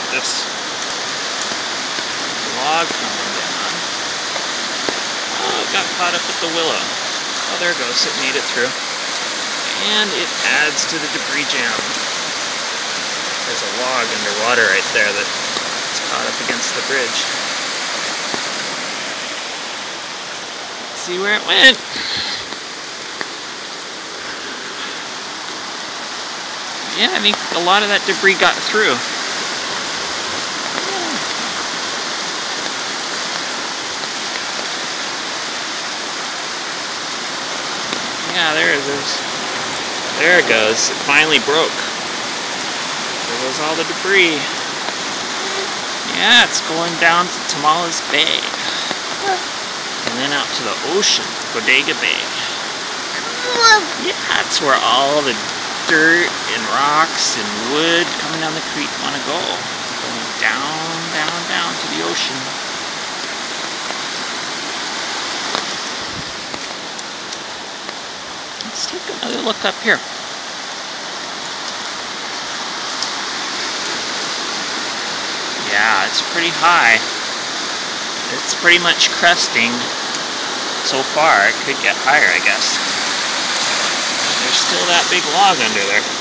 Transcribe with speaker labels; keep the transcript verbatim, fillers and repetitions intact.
Speaker 1: this log coming down. Oh, it got caught up with the willow. Oh, there it goes. It made it through. And it adds to the debris jam. There's a log underwater right there that's caught up against the bridge. Let's see where it went. Yeah, I think a lot of that debris got through. Yeah, there it is. There it goes. It finally broke. There goes all the debris. Yeah, it's going down to Tamales Bay. And then out to the ocean, Bodega Bay. Yeah, that's where all the dirt and rocks and wood coming down the creek want to go. Going down, down, down to the ocean. Let's take another look up here. Yeah, it's pretty high. It's pretty much cresting so far. It could get higher, I guess. There's still that big log under there.